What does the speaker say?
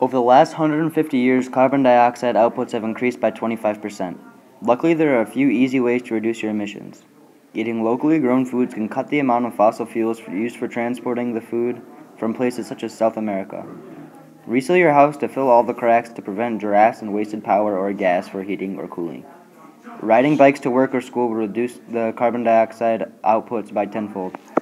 Over the last 150 years, carbon dioxide outputs have increased by 25%. Luckily, there are a few easy ways to reduce your emissions. Eating locally grown foods can cut the amount of fossil fuels used for transporting the food from places such as South America. Reseal your house to fill all the cracks to prevent drafts and wasted power or gas for heating or cooling. Riding bikes to work or school will reduce the carbon dioxide outputs by tenfold.